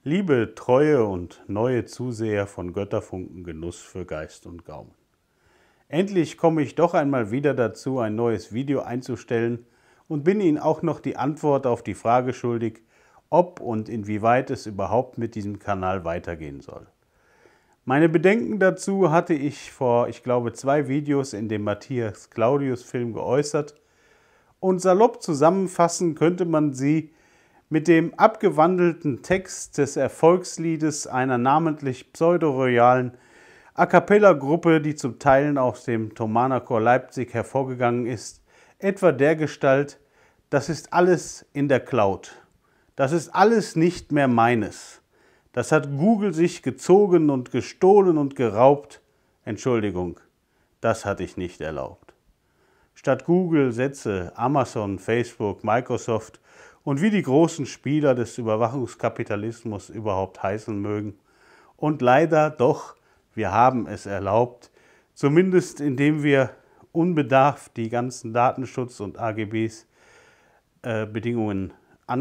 Liebe, treue und neue Zuseher von Götterfunken Genuss für Geist und Gaumen. Endlich komme ich doch einmal wieder dazu, ein neues Video einzustellen und bin Ihnen auch noch die Antwort auf die Frage schuldig, ob und inwieweit es überhaupt mit diesem Kanal weitergehen soll. Meine Bedenken dazu hatte ich vor, ich glaube, 2 Videos in dem Matthias Claudius Film geäußert und salopp zusammenfassen könnte man sie mit dem abgewandelten Text des Erfolgsliedes einer namentlich pseudo-royalen A-cappella-Gruppe, die zum Teil aus dem Thomaner Chor Leipzig hervorgegangen ist, etwa dergestalt: Das ist alles in der Cloud. Das ist alles nicht mehr meines. Das hat Google sich gezogen und gestohlen und geraubt. Entschuldigung, das hatte ich nicht erlaubt. Statt Google setze Amazon, Facebook, Microsoft und wie die großen Spieler des Überwachungskapitalismus überhaupt heißen mögen. Und leider doch, wir haben es erlaubt, zumindest indem wir unbedarft die ganzen Datenschutz- und AGBs Bedingungen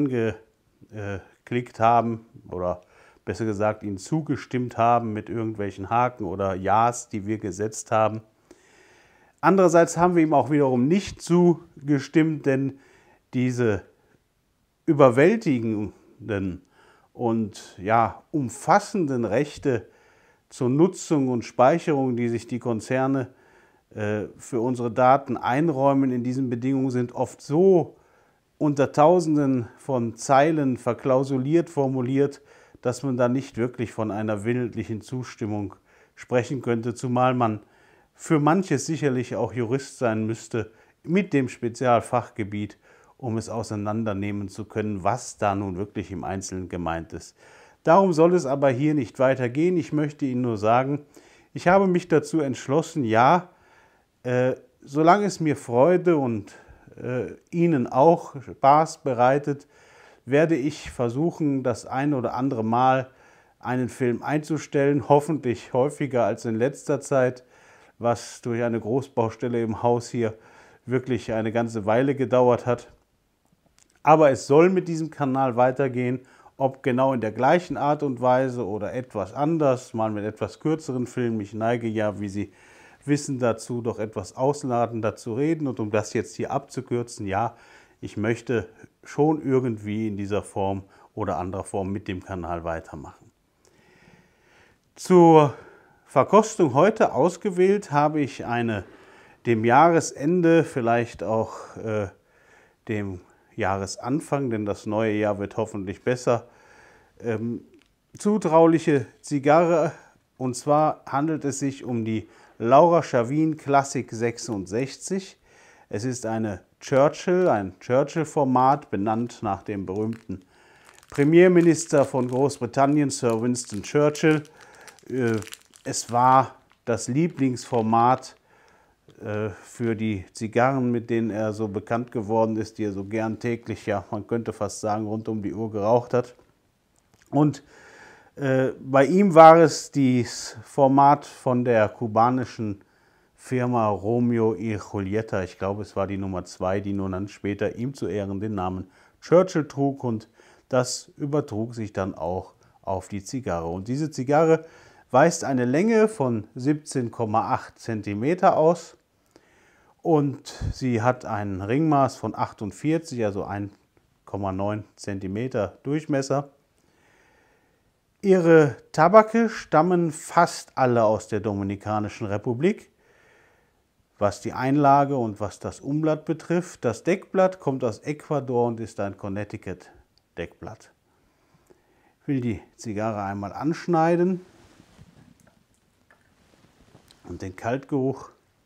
angeklickt haben oder besser gesagt ihnen zugestimmt haben mit irgendwelchen Haken oder Ja's, die wir gesetzt haben. Andererseits haben wir ihm auch wiederum nicht zugestimmt, denn diese überwältigenden und umfassenden Rechte zur Nutzung und Speicherung, die sich die Konzerne für unsere Daten einräumen in diesen Bedingungen, sind oft so unter Tausenden von Zeilen verklausuliert formuliert, dass man da nicht wirklich von einer willentlichen Zustimmung sprechen könnte, zumal man für manches sicherlich auch Jurist sein müsste mit dem Spezialfachgebiet, um es auseinandernehmen zu können, was da nun wirklich im Einzelnen gemeint ist. Darum soll es aber hier nicht weitergehen. Ich möchte Ihnen nur sagen, ich habe mich dazu entschlossen, solange es mir Freude und Ihnen auch Spaß bereitet, werde ich versuchen, das ein oder andere Mal einen Film einzustellen, hoffentlich häufiger als in letzter Zeit, was durch eine Großbaustelle im Haus hier wirklich eine ganze Weile gedauert hat. Aber es soll mit diesem Kanal weitergehen, ob genau in der gleichen Art und Weise oder etwas anders, mal mit etwas kürzeren Filmen. Ich neige ja, wie Sie wissen, dazu, doch etwas ausladender zu reden. Und um das jetzt hier abzukürzen, ja, ich möchte schon irgendwie in dieser Form oder anderer Form mit dem Kanal weitermachen. Zur Verkostung heute ausgewählt habe ich eine dem Jahresende, vielleicht auch dem Jahresanfang, denn das neue Jahr wird hoffentlich besser, zutrauliche Zigarre. Und zwar handelt es sich um die Laura Schavin Classic 66. Es ist ein Churchill-Format, benannt nach dem berühmten Premierminister von Großbritannien, Sir Winston Churchill. Es war das Lieblingsformat für die Zigarren, mit denen er so bekannt geworden ist, die er so gern täglich, ja, man könnte fast sagen, rund um die Uhr geraucht hat. Und bei ihm war es das Format von der kubanischen Firma Romeo y Julieta. Ich glaube, es war die Nummer 2, die nun dann später ihm zu Ehren den Namen Churchill trug, und das übertrug sich dann auch auf die Zigarre. Und diese Zigarre weist eine Länge von 17,8 cm aus und sie hat ein Ringmaß von 48, also 1,9 cm Durchmesser. Ihre Tabake stammen fast alle aus der Dominikanischen Republik, was die Einlage und was das Umblatt betrifft. Das Deckblatt kommt aus Ecuador und ist ein Connecticut-Deckblatt. Ich will die Zigarre einmal anschneiden und den Kaltgeruch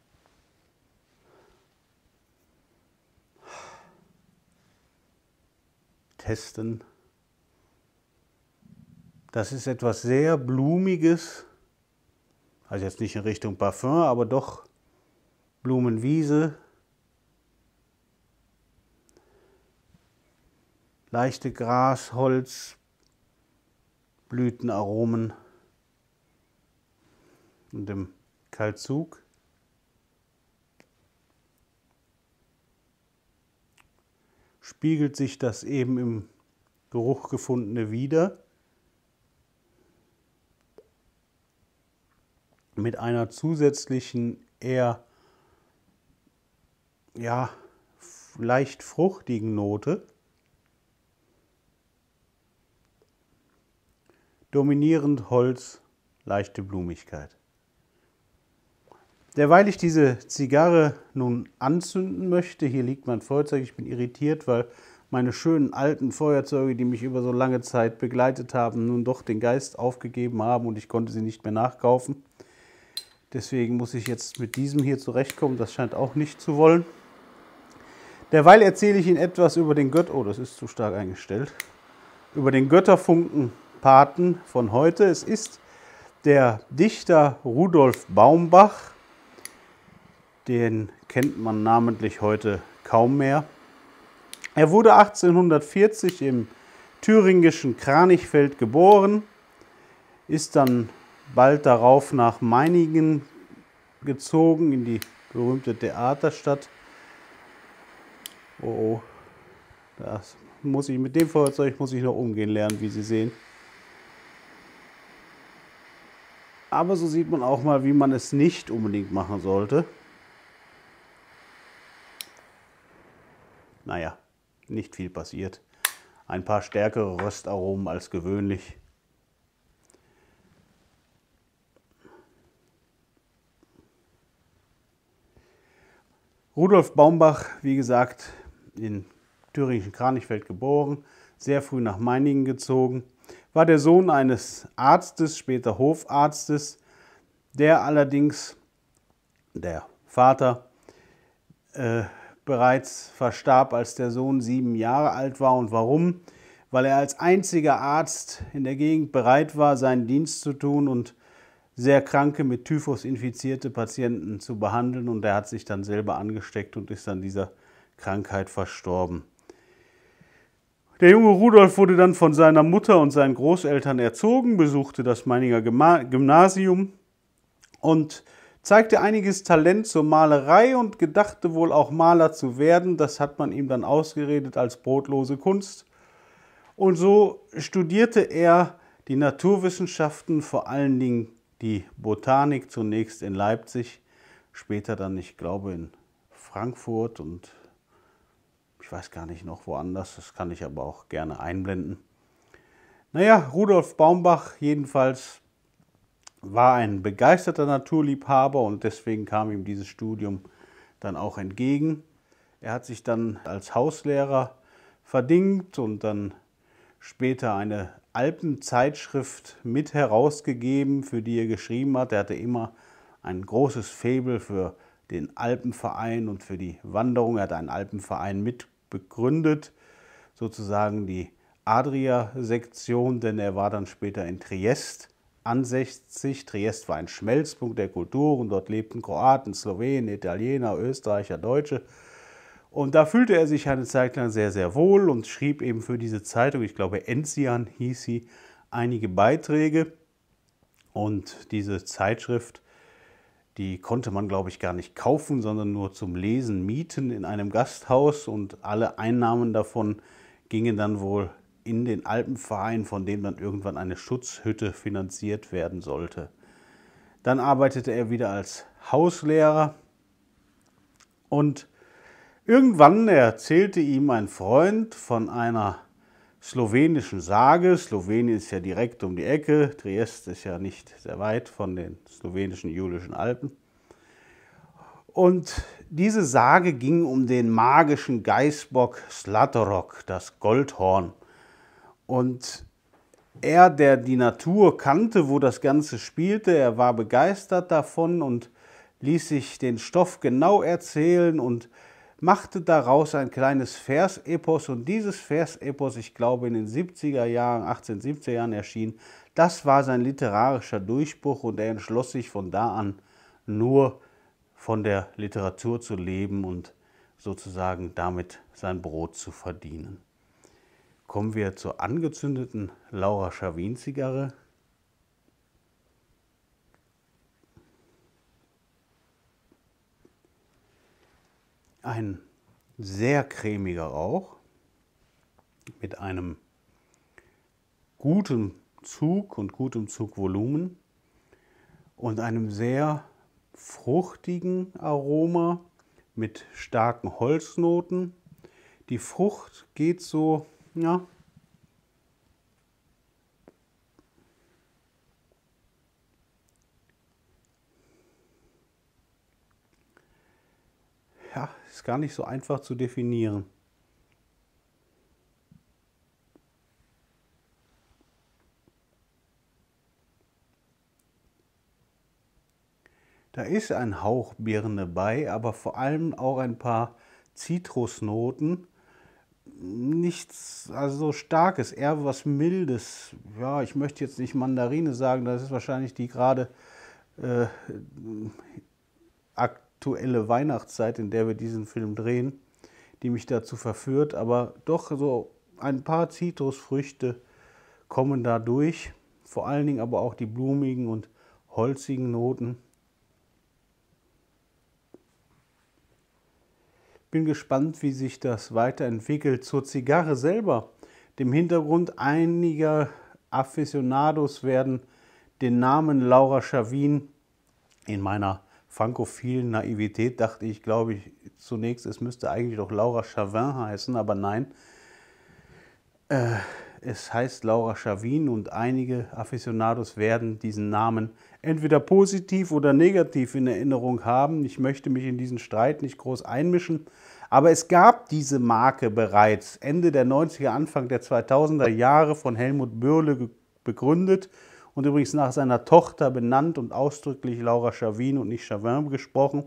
testen. Das ist etwas sehr Blumiges, also jetzt nicht in Richtung Parfum, aber doch Blumenwiese, leichte Gras-, Holz-, Blütenaromen. Und im Kaltzug spiegelt sich das eben im Geruch gefundene wider. mit einer zusätzlichen, eher ja, leicht fruchtigen Note. Dominierend Holz, leichte Blumigkeit. Derweil ich diese Zigarre nun anzünden möchte, hier liegt mein Feuerzeug, ich bin irritiert, weil meine schönen alten Feuerzeuge, die mich über so lange Zeit begleitet haben, nun doch den Geist aufgegeben haben und ich konnte sie nicht mehr nachkaufen. Deswegen muss ich jetzt mit diesem hier zurechtkommen, das scheint auch nicht zu wollen. Derweil erzähle ich Ihnen etwas über den oh, das ist zu stark eingestellt, über den Götterfunken-Paten von heute. Es ist der Dichter Rudolf Baumbach, den kennt man namentlich heute kaum mehr. Er wurde 1840 im thüringischen Kranichfeld geboren, ist dann bald darauf nach Meiningen gezogen, in die berühmte Theaterstadt. Oh, das muss ich, mit dem Feuerzeug muss ich noch umgehen lernen, wie Sie sehen. Aber so sieht man auch mal, wie man es nicht unbedingt machen sollte. Naja, nicht viel passiert. Ein paar stärkere Röstaromen als gewöhnlich. Rudolf Baumbach, wie gesagt, in thüringischen Kranichfeld geboren, sehr früh nach Meiningen gezogen, war der Sohn eines Arztes, später Hofarztes, der allerdings, der Vater, bereits verstarb, als der Sohn 7 Jahre alt war. Und warum? Weil er als einziger Arzt in der Gegend bereit war, seinen Dienst zu tun und sehr kranke, mit Typhus infizierte Patienten zu behandeln. Und er hat sich dann selber angesteckt und ist an dieser Krankheit verstorben. Der junge Rudolf wurde dann von seiner Mutter und seinen Großeltern erzogen, besuchte das Meininger Gymnasium und zeigte einiges Talent zur Malerei und gedachte wohl auch Maler zu werden. Das hat man ihm dann ausgeredet als brotlose Kunst. Und so studierte er die Naturwissenschaften, vor allen Dingen die Botanik, zunächst in Leipzig, später dann, ich glaube, in Frankfurt und ich weiß gar nicht noch woanders, das kann ich aber auch gerne einblenden. Naja, Rudolf Baumbach jedenfalls war ein begeisterter Naturliebhaber und deswegen kam ihm dieses Studium dann auch entgegen. Er hat sich dann als Hauslehrer verdingt und dann später eine Alpenzeitschrift mit herausgegeben, für die er geschrieben hat. Er hatte immer ein großes Faible für den Alpenverein und für die Wanderung. Er hat einen Alpenverein mit begründet, sozusagen die Adria-Sektion, denn er war dann später in Triest ansässig. Triest war ein Schmelzpunkt der Kulturen, dort lebten Kroaten, Slowenen, Italiener, Österreicher, Deutsche. Und da fühlte er sich eine Zeit lang sehr, sehr wohl und schrieb eben für diese Zeitung, ich glaube Enzian hieß sie, einige Beiträge. Und diese Zeitschrift, die konnte man, glaube ich, gar nicht kaufen, sondern nur zum Lesen mieten in einem Gasthaus. Und alle Einnahmen davon gingen dann wohl in den Alpenverein, von dem dann irgendwann eine Schutzhütte finanziert werden sollte. Dann arbeitete er wieder als Hauslehrer und irgendwann erzählte ihm ein Freund von einer slowenischen Sage. Slowenien ist ja direkt um die Ecke, Triest ist ja nicht sehr weit von den slowenischen Julischen Alpen. Und diese Sage ging um den magischen Geißbock Zlatorog, das Goldhorn. Und er, der die Natur kannte, wo das Ganze spielte, er war begeistert davon und ließ sich den Stoff genau erzählen und machte daraus ein kleines Versepos. Und dieses Versepos, ich glaube in den 70er Jahren, 1870er Jahren erschien, das war sein literarischer Durchbruch und er entschloss sich von da an nur von der Literatur zu leben und sozusagen damit sein Brot zu verdienen. Kommen wir zur angezündeten Laura Scharwin-Zigarre. Ein sehr cremiger Rauch mit einem guten Zug und gutem Zugvolumen. und einem sehr fruchtigen Aroma mit starken Holznoten. Die Frucht geht so, ja, ist gar nicht so einfach zu definieren. Da ist ein Hauch Birne bei, aber vor allem auch ein paar Zitrusnoten. Nichts also so Starkes, eher was Mildes. Ja, ich möchte jetzt nicht Mandarine sagen, das ist wahrscheinlich die gerade aktuelle Weihnachtszeit, in der wir diesen Film drehen, die mich dazu verführt. Aber doch so ein paar Zitrusfrüchte kommen da durch. Vor allen Dingen aber auch die blumigen und holzigen Noten. Bin gespannt, wie sich das weiterentwickelt. Zur Zigarre selber. Dem Hintergrund einiger Aficionados werden den Namen Laura Schavin in meiner frankophilen Naivität dachte ich, glaube ich, zunächst, es müsste eigentlich doch Laura Chavin heißen, aber nein. Es heißt Laura Schavin und einige Aficionados werden diesen Namen entweder positiv oder negativ in Erinnerung haben. Ich möchte mich in diesen Streit nicht groß einmischen, aber es gab diese Marke bereits Ende der 90er, Anfang der 2000er Jahre von Helmut Bürle begründet und übrigens nach seiner Tochter benannt und ausdrücklich Laura Schavin und nicht Chavin gesprochen.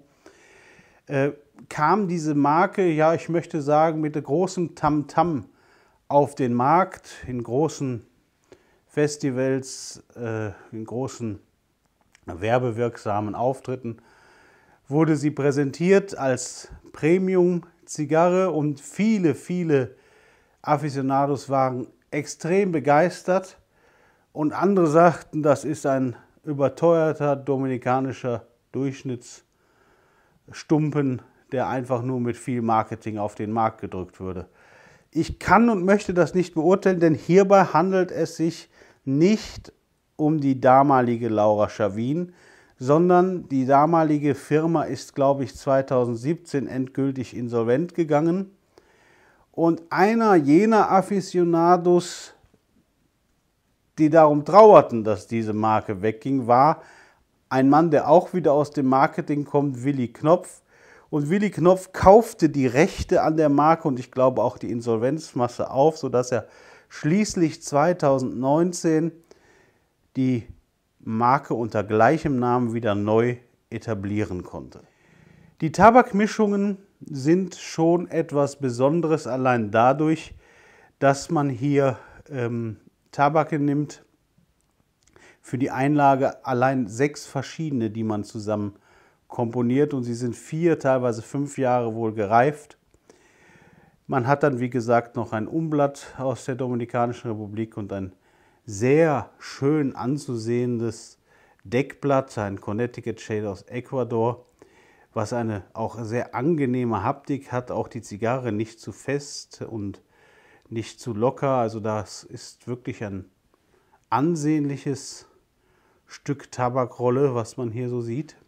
Kam diese Marke, ja, ich möchte sagen, mit großem Tamtam auf den Markt, in großen Festivals, in großen werbewirksamen Auftritten, wurde sie präsentiert als Premium-Zigarre und viele, viele Aficionados waren extrem begeistert und andere sagten, das ist ein überteuerter dominikanischer Durchschnittsstumpen, der einfach nur mit viel Marketing auf den Markt gedrückt würde. Ich kann und möchte das nicht beurteilen, denn hierbei handelt es sich nicht um die damalige Laura Schavin, sondern die damalige Firma ist, glaube ich, 2017 endgültig insolvent gegangen. Und einer jener Aficionados, die darum trauerten, dass diese Marke wegging, war ein Mann, der auch wieder aus dem Marketing kommt, Willi Knopf. Und Willi Knopf kaufte die Rechte an der Marke und ich glaube auch die Insolvenzmasse auf, sodass er schließlich 2019 die Marke unter gleichem Namen wieder neu etablieren konnte. Die Tabakmischungen sind schon etwas Besonderes, allein dadurch, dass man hier Tabake nimmt, für die Einlage allein 6 verschiedene, die man zusammen komponiert und sie sind 4, teilweise 5 Jahre wohl gereift. Man hat dann, wie gesagt, noch ein Umblatt aus der Dominikanischen Republik und ein sehr schön anzusehendes Deckblatt, ein Connecticut Shade aus Ecuador, was eine auch sehr angenehme Haptik hat, auch die Zigarre nicht zu fest und nicht zu locker. Also das ist wirklich ein ansehnliches Stück Tabakrolle, was man hier so sieht.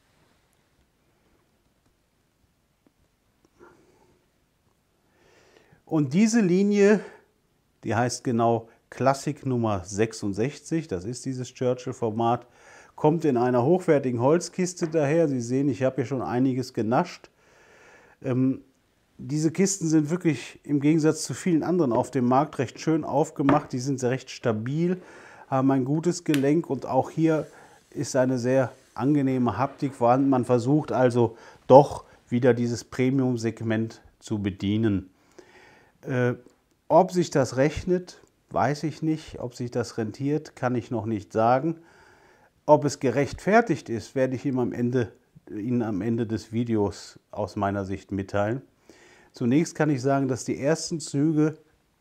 Und diese Linie, die heißt genau Klassik Nummer 66, das ist dieses Churchill-Format, kommt in einer hochwertigen Holzkiste daher. Sie sehen, ich habe hier schon einiges genascht. Diese Kisten sind wirklich im Gegensatz zu vielen anderen auf dem Markt recht schön aufgemacht. Die sind recht stabil, haben ein gutes Gelenk und auch hier ist eine sehr angenehme Haptik vorhanden. Man versucht also doch wieder dieses Premium-Segment zu bedienen. Ob sich das rechnet, weiß ich nicht. Ob sich das rentiert, kann ich noch nicht sagen. Ob es gerechtfertigt ist, werde ich Ihnen am Ende des Videos aus meiner Sicht mitteilen. Zunächst kann ich sagen, dass die ersten Züge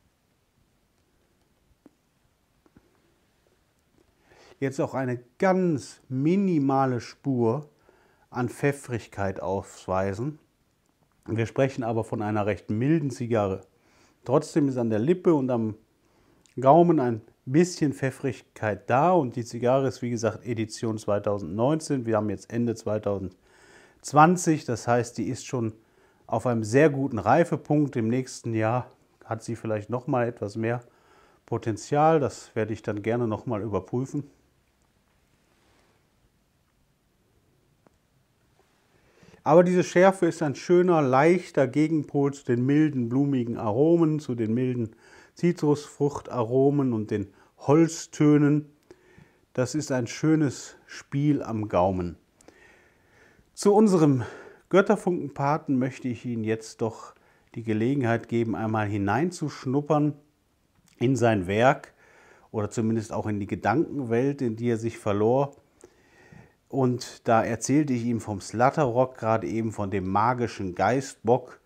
jetzt auch eine ganz minimale Spur an Pfeffrigkeit aufweisen. Wir sprechen aber von einer recht milden Zigarre. Trotzdem ist an der Lippe und am Gaumen ein bisschen Pfeffrigkeit da und die Zigarre ist wie gesagt Edition 2019. Wir haben jetzt Ende 2020, das heißt, die ist schon auf einem sehr guten Reifepunkt. Im nächsten Jahr hat sie vielleicht noch mal etwas mehr Potenzial. Das werde ich dann gerne noch mal überprüfen. Aber diese Schärfe ist ein schöner, leichter Gegenpol zu den milden, blumigen Aromen, zu den milden Zitrusfruchtaromen und den Holztönen. Das ist ein schönes Spiel am Gaumen. Zu unserem Götterfunkenpaten möchte ich Ihnen jetzt doch die Gelegenheit geben, einmal hineinzuschnuppern in sein Werk oder zumindest auch in die Gedankenwelt, in die er sich verlor. Und da erzählte ich ihm vom Slatterock, gerade eben von dem magischen Geistbock.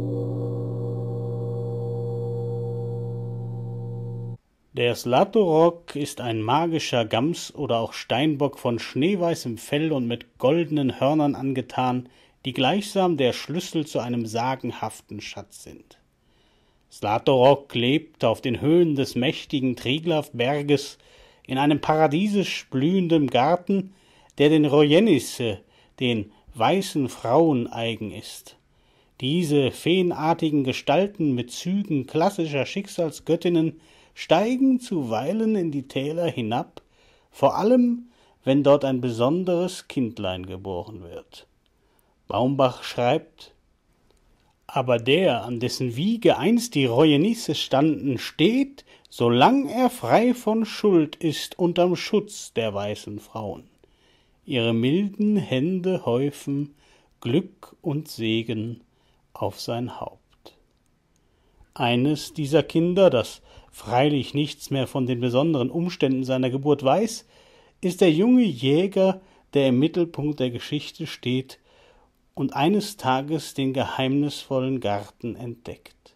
Der Slatterock ist ein magischer Gams- oder auch Steinbock von schneeweißem Fell und mit goldenen Hörnern angetan, die gleichsam der Schlüssel zu einem sagenhaften Schatz sind. Slatterock lebt auf den Höhen des mächtigen Triglav-Berges in einem paradiesisch blühenden Garten, der den Rojenisse, den weißen Frauen, eigen ist. Diese feenartigen Gestalten mit Zügen klassischer Schicksalsgöttinnen steigen zuweilen in die Täler hinab, vor allem, wenn dort ein besonderes Kindlein geboren wird. Baumbach schreibt: Aber der, an dessen Wiege einst die Rojenisse standen, steht, solang er frei von Schuld ist, unterm Schutz der weißen Frauen. Ihre milden Hände häufen Glück und Segen auf sein Haupt. Eines dieser Kinder, das freilich nichts mehr von den besonderen Umständen seiner Geburt weiß, ist der junge Jäger, der im Mittelpunkt der Geschichte steht und eines Tages den geheimnisvollen Garten entdeckt.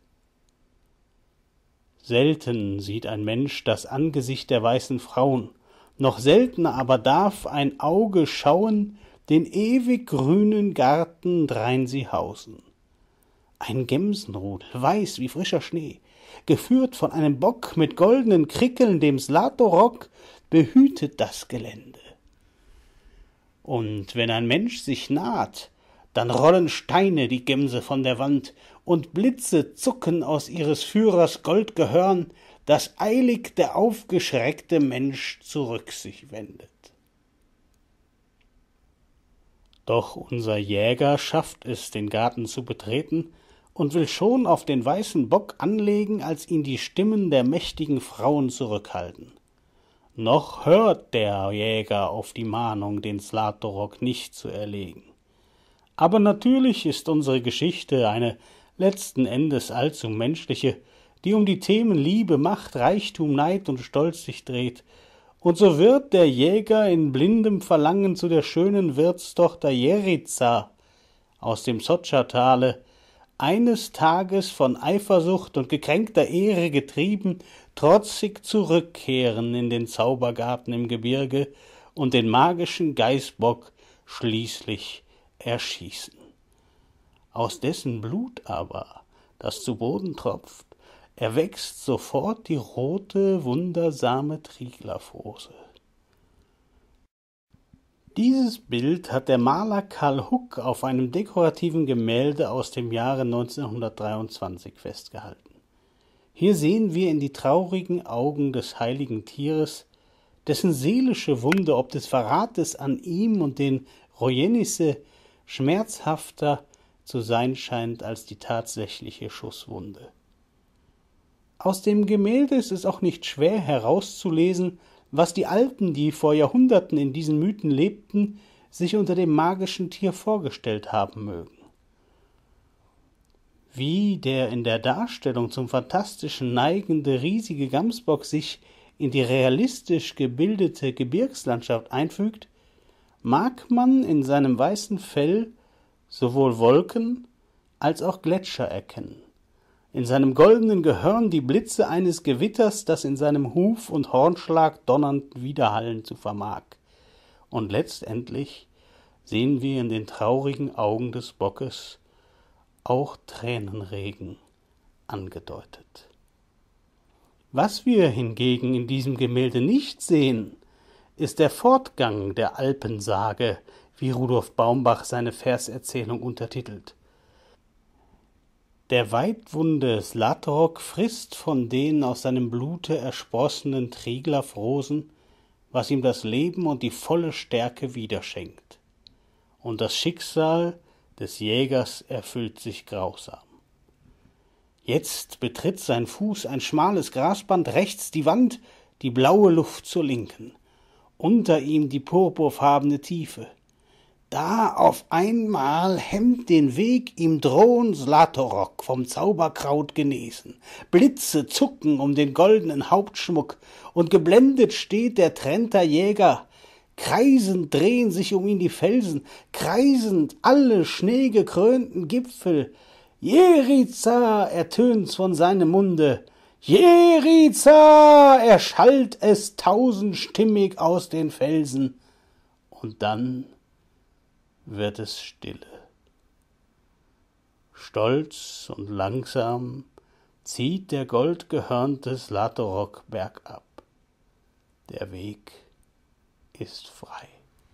Selten sieht ein Mensch das Angesicht der weißen Frauen, noch seltener aber darf ein Auge schauen den ewig grünen Garten, drein sie hausen. Ein Gemsenrudel, weiß wie frischer Schnee, geführt von einem Bock mit goldenen Krickeln, dem Slatterock, behütet das Gelände. Und wenn ein Mensch sich naht, dann rollen Steine die Gemse von der Wand und Blitze zucken aus ihres Führers Goldgehörn, dass eilig der aufgeschreckte Mensch zurück sich wendet. Doch unser Jäger schafft es, den Garten zu betreten und will schon auf den weißen Bock anlegen, als ihn die Stimmen der mächtigen Frauen zurückhalten. Noch hört der Jäger auf die Mahnung, den Slatterock nicht zu erlegen. Aber natürlich ist unsere Geschichte eine letzten Endes allzu menschliche, die um die Themen Liebe, Macht, Reichtum, Neid und Stolz sich dreht, und so wird der Jäger in blindem Verlangen zu der schönen Wirtstochter Jeriza aus dem Sotscha-Tale eines Tages von Eifersucht und gekränkter Ehre getrieben, trotzig zurückkehren in den Zaubergarten im Gebirge und den magischen Geißbock schließlich erschießen. Aus dessen Blut aber, das zu Boden tropft, erwächst sofort die rote, wundersame Triglavrose. Dieses Bild hat der Maler Karl Huck auf einem dekorativen Gemälde aus dem Jahre 1923 festgehalten. Hier sehen wir in die traurigen Augen des heiligen Tieres, dessen seelische Wunde ob des Verrates an ihm und den Rojenisse schmerzhafter zu sein scheint als die tatsächliche Schusswunde. Aus dem Gemälde ist es auch nicht schwer herauszulesen, was die Alten, die vor Jahrhunderten in diesen Mythen lebten, sich unter dem magischen Tier vorgestellt haben mögen. Wie der in der Darstellung zum Phantastischen neigende riesige Gamsbock sich in die realistisch gebildete Gebirgslandschaft einfügt, mag man in seinem weißen Fell sowohl Wolken als auch Gletscher erkennen, in seinem goldenen Gehörn die Blitze eines Gewitters, das in seinem Huf und Hornschlag donnernd widerhallen zu vermag, und letztendlich sehen wir in den traurigen Augen des Bockes auch Tränenregen angedeutet. Was wir hingegen in diesem Gemälde nicht sehen, ist der Fortgang der Alpensage, wie Rudolf Baumbach seine Verserzählung untertitelt. Der Weidwunde Zlatorog frisst von den aus seinem Blute ersprossenen Triglav-Rosen, was ihm das Leben und die volle Stärke wiederschenkt. Und das Schicksal des Jägers erfüllt sich grausam. Jetzt betritt sein Fuß ein schmales Grasband, rechts die Wand, die blaue Luft zur Linken, unter ihm die purpurfarbene Tiefe. Da auf einmal hemmt den Weg ihm droh'n Zlatorog vom Zauberkraut genesen. Blitze zucken um den goldenen Hauptschmuck, und geblendet steht der Trenter Jäger. Kreisend drehen sich um ihn die Felsen, kreisend alle schneegekrönten Gipfel. Jeriza ertönt's von seinem Munde, Jeriza erschallt es tausendstimmig aus den Felsen, und dann wird es stille. Stolz und langsam zieht der goldgehörnte Zlatorog bergab. Der Weg ist frei.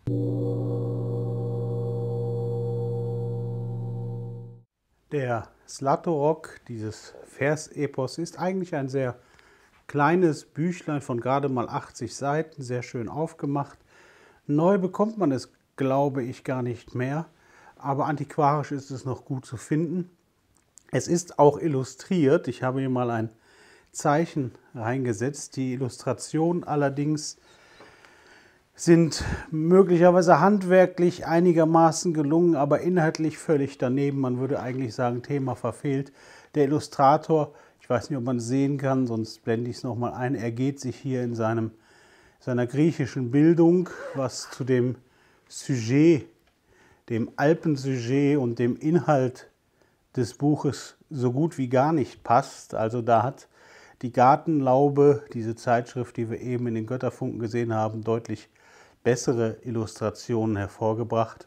Der Zlatorog, dieses Versepos, ist eigentlich ein sehr kleines Büchlein von gerade mal 80 Seiten, sehr schön aufgemacht. Neu bekommt man es, glaube ich, gar nicht mehr, aber antiquarisch ist es noch gut zu finden. Es ist auch illustriert. Ich habe hier mal ein Zeichen reingesetzt. Die Illustrationen allerdings sind möglicherweise handwerklich einigermaßen gelungen, aber inhaltlich völlig daneben. Man würde eigentlich sagen, Thema verfehlt. Der Illustrator, ich weiß nicht, ob man es sehen kann, sonst blende ich es nochmal ein, ergeht sich hier in seiner griechischen Bildung, was zu dem Sujet, dem Alpensujet und dem Inhalt des Buches so gut wie gar nicht passt. Also da hat die Gartenlaube, diese Zeitschrift, die wir eben in den Götterfunken gesehen haben, deutlich bessere Illustrationen hervorgebracht.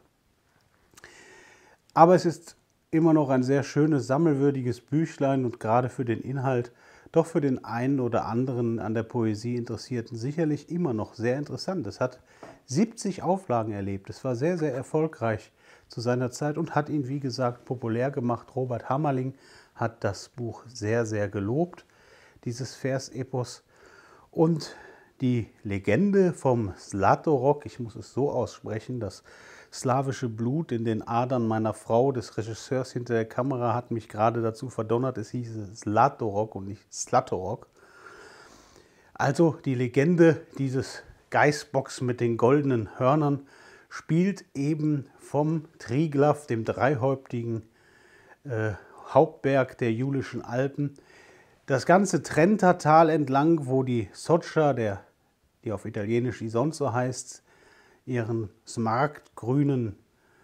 Aber es ist immer noch ein sehr schönes, sammelwürdiges Büchlein und gerade für den Inhalt, doch für den einen oder anderen an der Poesie Interessierten sicherlich immer noch sehr interessant. Es hat 70 Auflagen erlebt. Es war sehr, sehr erfolgreich zu seiner Zeit und hat ihn, wie gesagt, populär gemacht. Robert Hammerling hat das Buch sehr, sehr gelobt, dieses Versepos. Und die Legende vom Zlatorog, ich muss es so aussprechen, das slawische Blut in den Adern meiner Frau, des Regisseurs hinter der Kamera, hat mich gerade dazu verdonnert, es hieß Zlatorog und nicht Zlatorog. Also die Legende dieses Geißbocks mit den goldenen Hörnern spielt eben vom Triglav, dem dreihäuptigen Hauptberg der Julischen Alpen, das ganze Trentertal entlang, wo die Soccia, die auf Italienisch Isonzo heißt, ihren smaragdgrünen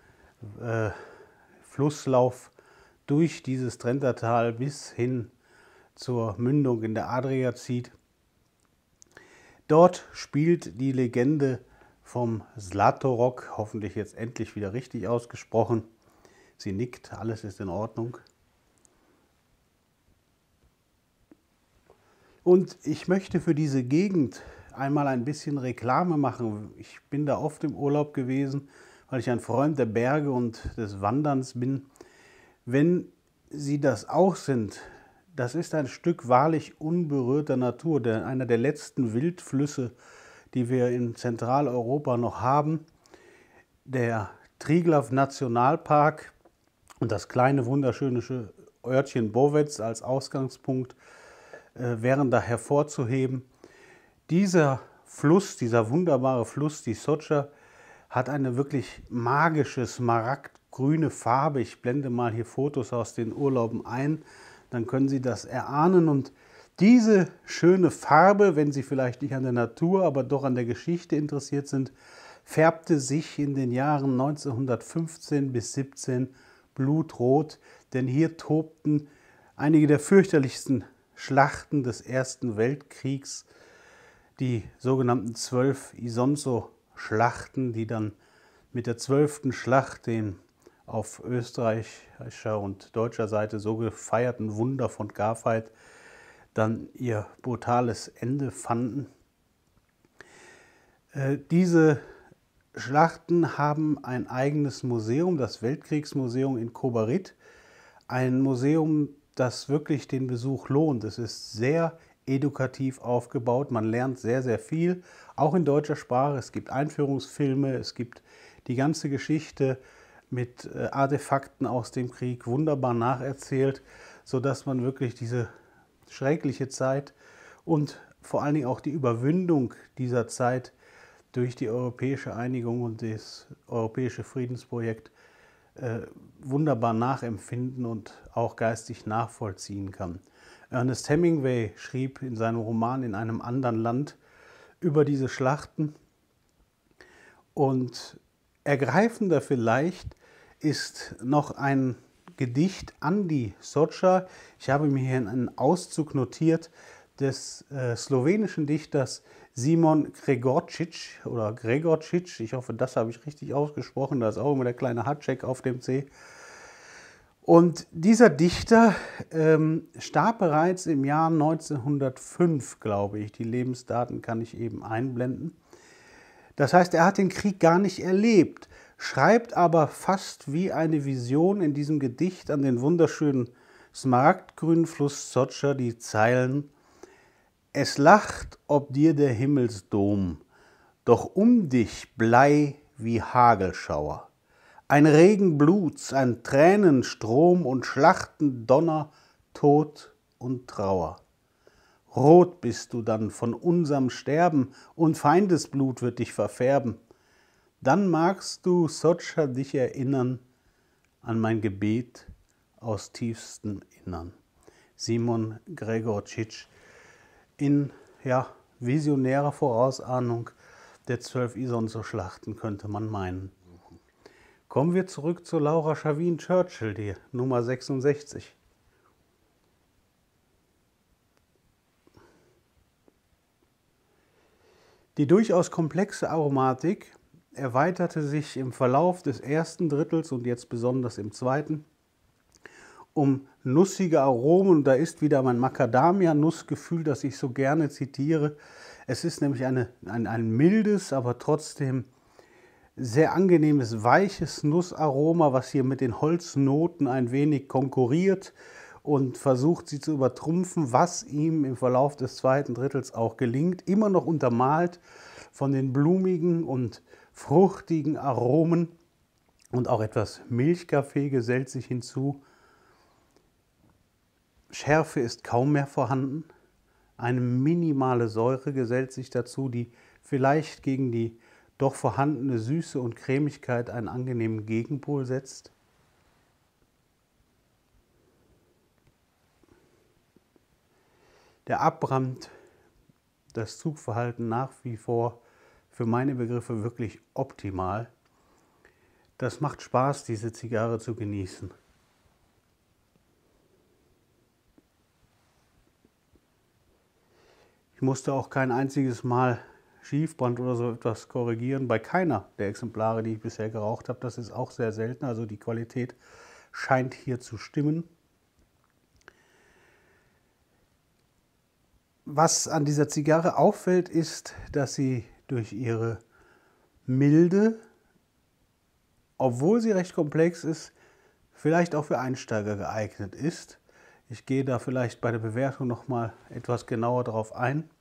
Flusslauf durch dieses Trentertal bis hin zur Mündung in der Adria zieht. Dort spielt die Legende vom Zlatorog, hoffentlich jetzt endlich wieder richtig ausgesprochen. Sie nickt, alles ist in Ordnung. Und ich möchte für diese Gegend einmal ein bisschen Reklame machen. Ich bin da oft im Urlaub gewesen, weil ich ein Freund der Berge und des Wanderns bin. Wenn Sie das auch sind, das ist ein Stück wahrlich unberührter Natur, einer der letzten Wildflüsse, die wir in Zentraleuropa noch haben. Der Triglav Nationalpark und das kleine wunderschöne Örtchen Bovec als Ausgangspunkt wären da hervorzuheben. Dieser Fluss, dieser wunderbare Fluss, die Soccia, hat eine wirklich magische smaragdgrüne Farbe. Ich blende mal hier Fotos aus den Urlauben ein, dann können Sie das erahnen. Und diese schöne Farbe, wenn Sie vielleicht nicht an der Natur, aber doch an der Geschichte interessiert sind, färbte sich in den Jahren 1915 bis 17 blutrot, denn hier tobten einige der fürchterlichsten Schlachten des Ersten Weltkriegs, die sogenannten 12 Isonzo-Schlachten, die dann mit der 12. Schlacht, den auf österreichischer und deutscher Seite so gefeierten Wunder von Garfeit, dann ihr brutales Ende fanden. Diese Schlachten haben ein eigenes Museum, das Weltkriegsmuseum in Kobarid. Ein Museum, das wirklich den Besuch lohnt. Es ist sehr edukativ aufgebaut. Man lernt sehr, sehr viel, auch in deutscher Sprache. Es gibt Einführungsfilme, es gibt die ganze Geschichte mit Artefakten aus dem Krieg wunderbar nacherzählt, sodass man wirklich diese schreckliche Zeit und vor allen Dingen auch die Überwindung dieser Zeit durch die europäische Einigung und das europäische Friedensprojekt wunderbar nachempfinden und auch geistig nachvollziehen kann. Ernest Hemingway schrieb in seinem Roman In einem anderen Land über diese Schlachten. Und ergreifender vielleicht ist noch ein Gedicht an die Socha. Ich habe mir hier einen Auszug notiert des slowenischen Dichters Simon Gregorčić oder Gregorčić. Ich hoffe, das habe ich richtig ausgesprochen. Da ist auch immer der kleine Hatschek auf dem C. Und dieser Dichter starb bereits im Jahr 1905, glaube ich. Die Lebensdaten kann ich eben einblenden. Das heißt, er hat den Krieg gar nicht erlebt, schreibt aber fast wie eine Vision in diesem Gedicht an den wunderschönen smaragdgrünen Fluss Socha die Zeilen: Es lacht ob dir der Himmelsdom, doch um dich Blei wie Hagelschauer. Ein Regen Bluts, ein Tränenstrom und Schlachtendonner, Tod und Trauer. Rot bist du dann von unserem Sterben und Feindesblut wird dich verfärben. Dann magst du, Socha, dich erinnern an mein Gebet aus tiefstem Innern. Simon Gregorčić in visionärer Vorausahnung der 12 Isonzo-Schlachten, könnte man meinen. Kommen wir zurück zu Laura Schavin-Churchill, die Nummer 66. Die durchaus komplexe Aromatik erweiterte sich im Verlauf des ersten Drittels und jetzt besonders im zweiten um nussige Aromen. Da ist wieder mein Macadamia-Nussgefühl, das ich so gerne zitiere. Es ist nämlich ein mildes, aber trotzdem sehr angenehmes, weiches Nussaroma, was hier mit den Holznoten ein wenig konkurriert und versucht, sie zu übertrumpfen, was ihm im Verlauf des zweiten Drittels auch gelingt. Immer noch untermalt von den blumigen und fruchtigen Aromen und auch etwas Milchkaffee gesellt sich hinzu. Schärfe ist kaum mehr vorhanden. Eine minimale Säure gesellt sich dazu, die vielleicht gegen die doch vorhandene Süße und Cremigkeit einen angenehmen Gegenpol setzt. Der Abbrand, das Zugverhalten nach wie vor für meine Begriffe wirklich optimal. Das macht Spaß, diese Zigarre zu genießen. Ich musste auch kein einziges Mal Schiefbrand oder so etwas korrigieren, bei keiner der Exemplare, die ich bisher geraucht habe. Das ist auch sehr selten, also die Qualität scheint hier zu stimmen. Was an dieser Zigarre auffällt, ist, dass sie durch ihre Milde, obwohl sie recht komplex ist, vielleicht auch für Einsteiger geeignet ist. Ich gehe da vielleicht bei der Bewertung nochmal etwas genauer drauf ein.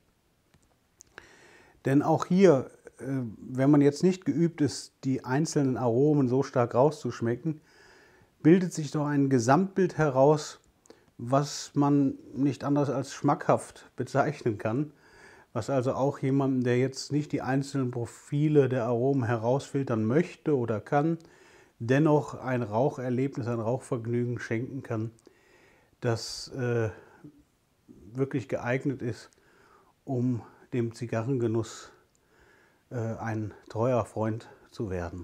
Denn auch hier, wenn man jetzt nicht geübt ist, die einzelnen Aromen so stark rauszuschmecken, bildet sich doch ein Gesamtbild heraus, was man nicht anders als schmackhaft bezeichnen kann. Was also auch jemandem, der jetzt nicht die einzelnen Profile der Aromen herausfiltern möchte oder kann, dennoch ein Raucherlebnis, ein Rauchvergnügen schenken kann, das wirklich geeignet ist, um dem Zigarrengenuss ein treuer Freund zu werden.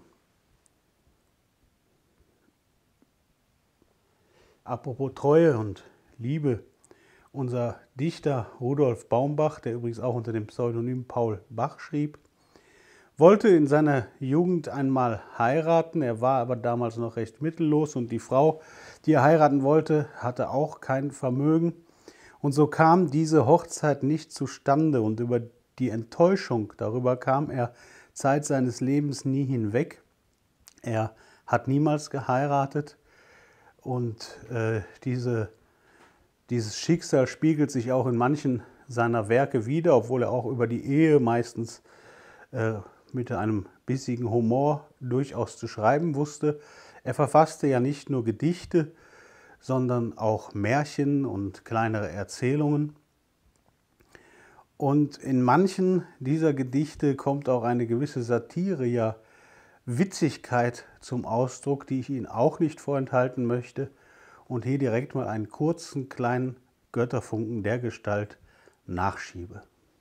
Apropos Treue und Liebe, unser Dichter Rudolf Baumbach, der übrigens auch unter dem Pseudonym Paul Bach schrieb, wollte in seiner Jugend einmal heiraten. Er war aber damals noch recht mittellos und die Frau, die er heiraten wollte, hatte auch kein Vermögen. Und so kam diese Hochzeit nicht zustande und über die Enttäuschung darüber kam er Zeit seines Lebens nie hinweg. Er hat niemals geheiratet und dieses Schicksal spiegelt sich auch in manchen seiner Werke wider, obwohl er auch über die Ehe meistens mit einem bissigen Humor durchaus zu schreiben wusste. Er verfasste ja nicht nur Gedichte, sondern auch Märchen und kleinere Erzählungen. Und in manchen dieser Gedichte kommt auch eine gewisse Satire, ja Witzigkeit zum Ausdruck, die ich Ihnen auch nicht vorenthalten möchte und hier direkt mal einen kurzen kleinen Götterfunken der Gestalt nachschiebe.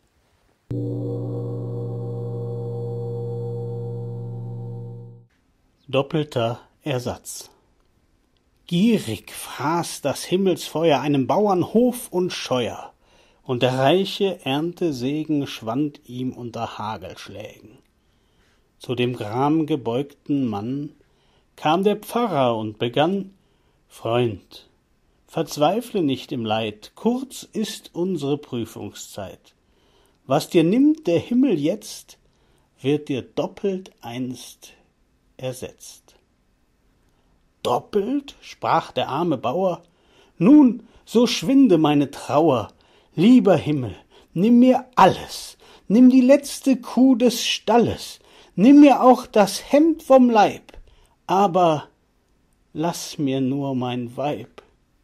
Doppelter Ersatz. Gierig fraß das Himmelsfeuer einem Bauern Hof und Scheuer, und der reiche Erntesegen schwand ihm unter Hagelschlägen. Zu dem gramgebeugten Mann kam der Pfarrer und begann: Freund, verzweifle nicht im Leid, kurz ist unsere Prüfungszeit. Was dir nimmt der Himmel jetzt, wird dir doppelt einst ersetzt. Doppelt? Sprach der arme Bauer. Nun, so schwinde meine Trauer. Lieber Himmel, nimm mir alles, nimm die letzte Kuh des Stalles, nimm mir auch das Hemd vom Leib, aber lass mir nur mein Weib.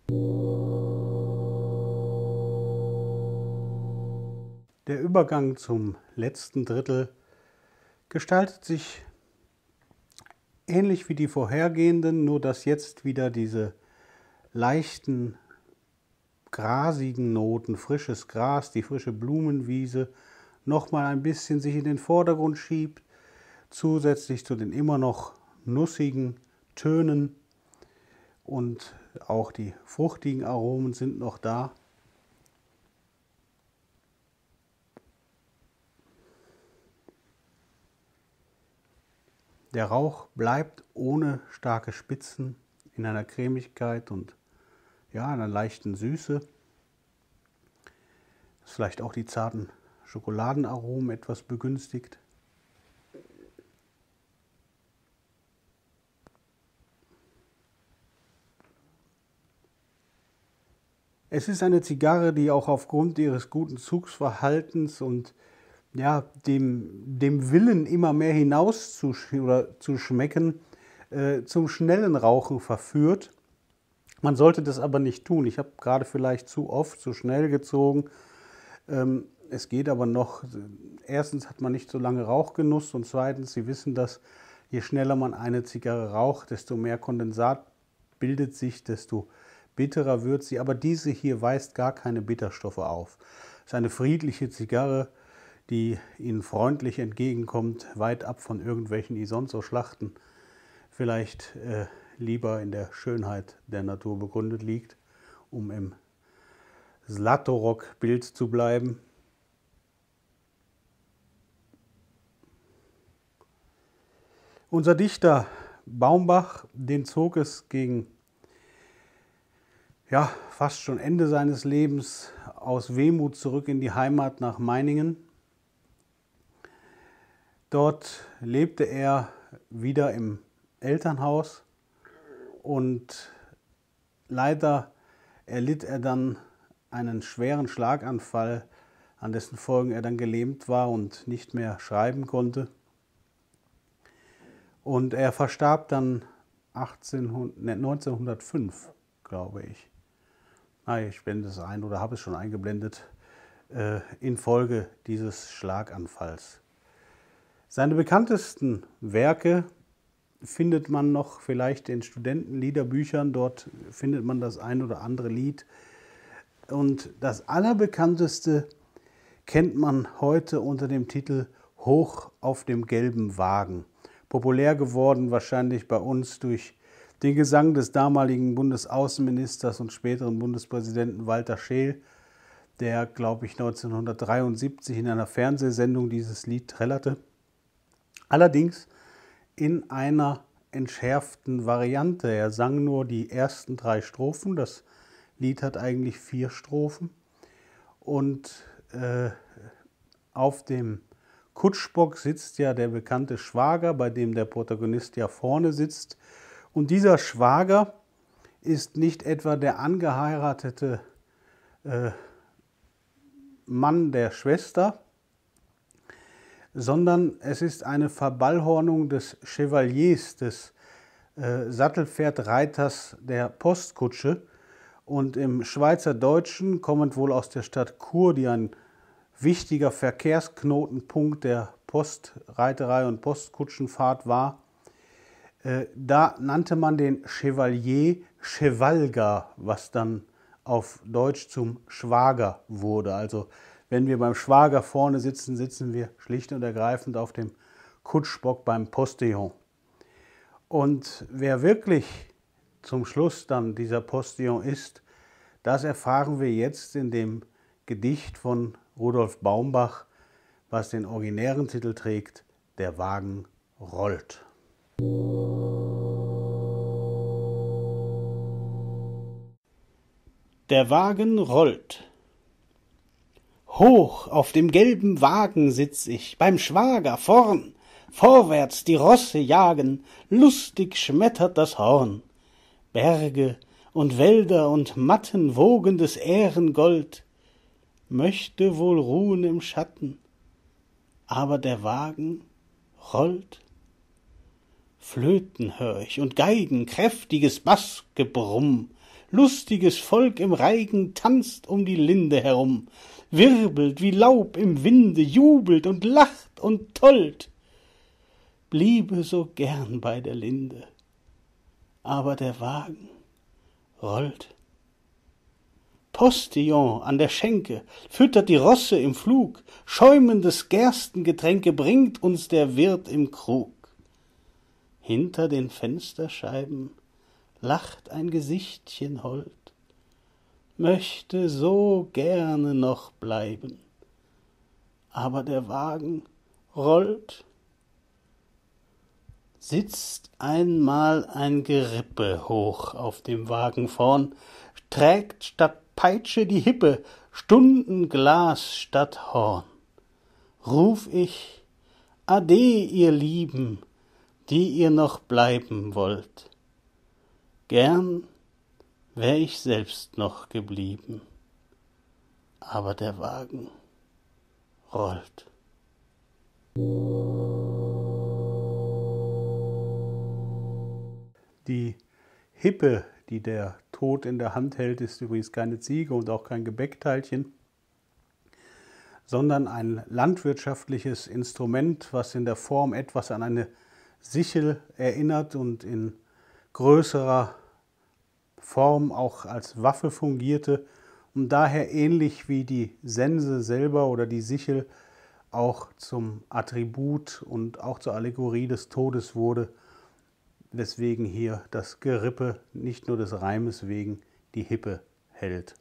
Der Übergang zum letzten Drittel gestaltet sich ähnlich wie die vorhergehenden, nur dass jetzt wieder diese leichten, grasigen Noten, frisches Gras, die frische Blumenwiese, nochmal ein bisschen sich in den Vordergrund schiebt, zusätzlich zu den immer noch nussigen Tönen, und auch die fruchtigen Aromen sind noch da. Der Rauch bleibt ohne starke Spitzen in einer Cremigkeit und ja, einer leichten Süße. Das vielleicht auch die zarten Schokoladenaromen etwas begünstigt. Es ist eine Zigarre, die auch aufgrund ihres guten Zugsverhaltens und ja, dem Willen, immer mehr hinaus zu schmecken, zum schnellen Rauchen verführt. Man sollte das aber nicht tun. Ich habe gerade vielleicht zu oft zu schnell gezogen. Es geht aber noch. Erstens hat man nicht so lange Rauchgenuss und zweitens, Sie wissen das, je schneller man eine Zigarre raucht, desto mehr Kondensat bildet sich, desto bitterer wird sie. Aber diese hier weist gar keine Bitterstoffe auf. Es ist eine friedliche Zigarre, die Ihnen freundlich entgegenkommt, weit ab von irgendwelchen Isonzo-Schlachten, vielleicht lieber in der Schönheit der Natur begründet liegt, um im Zlatorok-Bild zu bleiben. Unser Dichter Baumbach, den zog es gegen ja, fast schon Ende seines Lebens aus Wehmut zurück in die Heimat nach Meiningen. Dort lebte er wieder im Elternhaus und leider erlitt er dann einen schweren Schlaganfall, an dessen Folgen er dann gelähmt war und nicht mehr schreiben konnte. Und er verstarb dann 1905, glaube ich. Ich blende es ein oder habe es schon eingeblendet, infolge dieses Schlaganfalls. Seine bekanntesten Werke findet man noch vielleicht in Studentenliederbüchern, dort findet man das ein oder andere Lied. Und das allerbekannteste kennt man heute unter dem Titel Hoch auf dem gelben Wagen. Populär geworden wahrscheinlich bei uns durch den Gesang des damaligen Bundesaußenministers und späteren Bundespräsidenten Walter Scheel, der, glaube ich, 1973 in einer Fernsehsendung dieses Lied trällerte. Allerdings in einer entschärften Variante. Er sang nur die ersten 3 Strophen. Das Lied hat eigentlich 4 Strophen. und auf dem Kutschbock sitzt ja der bekannte Schwager, bei dem der Protagonist ja vorne sitzt. Und dieser Schwager ist nicht etwa der angeheiratete Mann der Schwester, sondern es ist eine Verballhornung des Chevaliers, des Sattelpferdreiters der Postkutsche. Und im Schweizerdeutschen, kommend wohl aus der Stadt Chur, die ein wichtiger Verkehrsknotenpunkt der Postreiterei und Postkutschenfahrt war, da nannte man den Chevalier Chevalger, was dann auf Deutsch zum Schwager wurde. Also wenn wir beim Schwager vorne sitzen, sitzen wir schlicht und ergreifend auf dem Kutschbock beim Postillon. Und wer wirklich zum Schluss dann dieser Postillon ist, das erfahren wir jetzt in dem Gedicht von Rudolf Baumbach, was den originären Titel trägt: Der Wagen rollt. Der Wagen rollt. Hoch auf dem gelben Wagen sitz ich, beim Schwager vorn, vorwärts die Rosse jagen, lustig schmettert das Horn. Berge und Wälder und Matten wogendes Ährengold möchte wohl ruhen im Schatten, aber der Wagen rollt. Flöten hör ich und Geigen, kräftiges Bassgebrumm, lustiges Volk im Reigen tanzt um die Linde herum, wirbelt wie Laub im Winde, jubelt und lacht und tollt. Bliebe so gern bei der Linde, aber der Wagen rollt. Postillon an der Schenke füttert die Rosse im Flug, schäumendes Gerstengetränke bringt uns der Wirt im Krug. Hinter den Fensterscheiben lacht ein Gesichtchen hold, möchte so gerne noch bleiben, aber der Wagen rollt. Sitzt einmal ein Gerippe hoch auf dem Wagen vorn, trägt statt Peitsche die Hippe, Stundenglas statt Horn. Ruf ich, Ade, ihr Lieben, die ihr noch bleiben wollt. Gern wär ich selbst noch geblieben, aber der Wagen rollt. Die Hippe, die der Tod in der Hand hält, ist übrigens keine Ziege und auch kein Gebäckteilchen, sondern ein landwirtschaftliches Instrument, was in der Form etwas an eine Sichel erinnert und in größerer Form auch als Waffe fungierte und daher ähnlich wie die Sense selber oder die Sichel auch zum Attribut und auch zur Allegorie des Todes wurde, weswegen hier das Gerippe nicht nur des Reimes wegen die Hippe hält.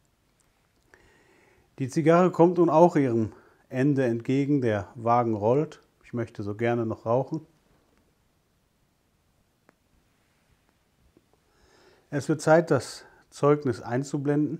Die Zigarre kommt nun auch ihrem Ende entgegen, der Wagen rollt. Ich möchte so gerne noch rauchen. Es wird Zeit, das Zeugnis einzublenden.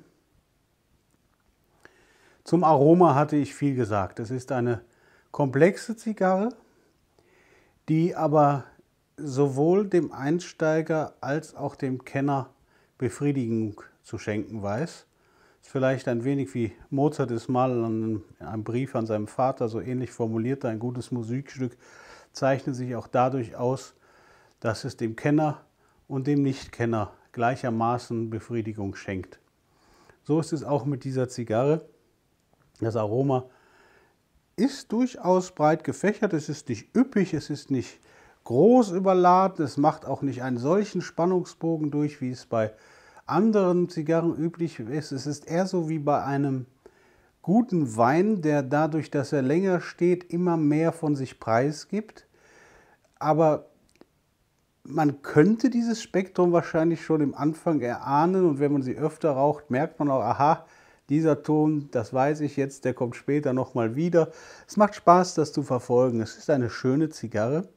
Zum Aroma hatte ich viel gesagt. Es ist eine komplexe Zigarre, die aber sowohl dem Einsteiger als auch dem Kenner Befriedigung zu schenken weiß. Ist vielleicht ein wenig wie Mozart es mal in einem Brief an seinen Vater so ähnlich formulierte. Ein gutes Musikstück zeichnet sich auch dadurch aus, dass es dem Kenner und dem Nichtkenner gleichermaßen Befriedigung schenkt. So ist es auch mit dieser Zigarre. Das Aroma ist durchaus breit gefächert, es ist nicht üppig, es ist nicht groß überladen, es macht auch nicht einen solchen Spannungsbogen durch, wie es bei anderen Zigarren üblich ist. Es ist eher so wie bei einem guten Wein, der dadurch, dass er länger steht, immer mehr von sich preisgibt. Aber man könnte dieses Spektrum wahrscheinlich schon im Anfang erahnen und wenn man sie öfter raucht, merkt man auch, aha, dieser Ton, das weiß ich jetzt, der kommt später nochmal wieder. Es macht Spaß, das zu verfolgen. Es ist eine schöne Zigarre.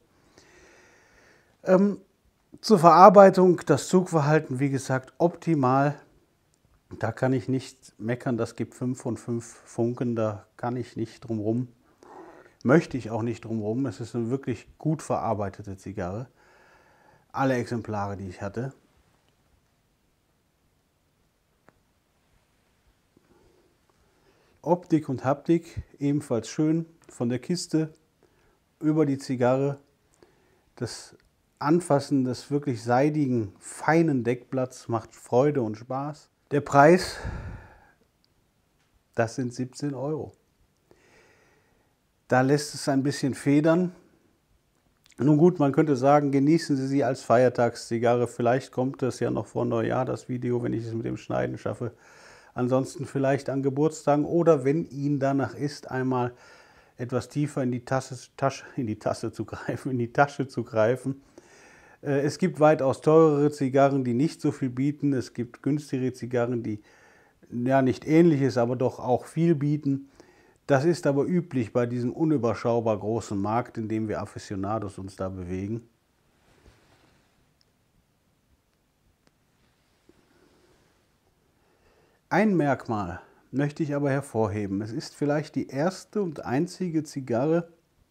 Zur Verarbeitung, das Zugverhalten, wie gesagt, optimal. Da kann ich nicht meckern, das gibt 5 von 5 Funken, da kann ich nicht drum rum. Möchte ich auch nicht drum rum. Es ist eine wirklich gut verarbeitete Zigarre. Alle Exemplare, die ich hatte. Optik und Haptik ebenfalls schön. Von der Kiste über die Zigarre. Das Anfassen des wirklich seidigen, feinen Deckblatts macht Freude und Spaß. Der Preis, das sind 17 Euro. Da lässt es ein bisschen federn. Nun gut, man könnte sagen, genießen Sie sie als Feiertagszigarre. Vielleicht kommt es ja noch vor Neujahr, das Video, wenn ich es mit dem Schneiden schaffe. Ansonsten vielleicht an Geburtstagen oder wenn Ihnen danach ist, einmal etwas tiefer in die Tasche zu greifen. Es gibt weitaus teurere Zigarren, die nicht so viel bieten. Es gibt günstigere Zigarren, die ja nicht Ähnliches, aber doch auch viel bieten. Das ist aber üblich bei diesem unüberschaubar großen Markt, in dem wir Aficionados uns da bewegen. Ein Merkmal möchte ich aber hervorheben. Es ist vielleicht die erste und einzige Zigarre,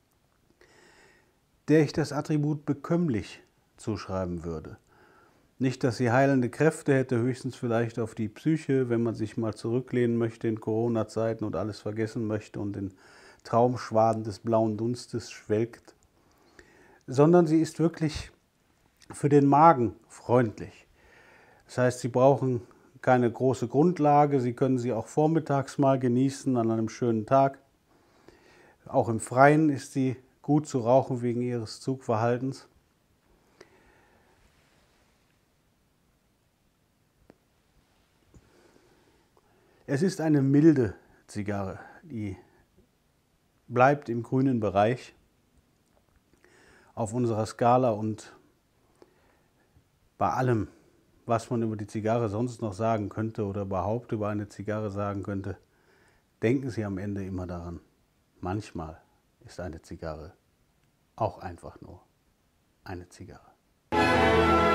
der ich das Attribut bekömmlich zuschreiben würde. Nicht, dass sie heilende Kräfte hätte, höchstens vielleicht auf die Psyche, wenn man sich mal zurücklehnen möchte in Corona-Zeiten und alles vergessen möchte und in Traumschwaden des blauen Dunstes schwelgt. Sondern sie ist wirklich für den Magen freundlich. Das heißt, Sie brauchen keine große Grundlage, Sie können sie auch vormittags mal genießen an einem schönen Tag. Auch im Freien ist sie gut zu rauchen wegen ihres Zugverhaltens. Es ist eine milde Zigarre, die bleibt im grünen Bereich auf unserer Skala und bei allem, was man über die Zigarre sonst noch sagen könnte oder überhaupt über eine Zigarre sagen könnte, denken Sie am Ende immer daran, manchmal ist eine Zigarre auch einfach nur eine Zigarre.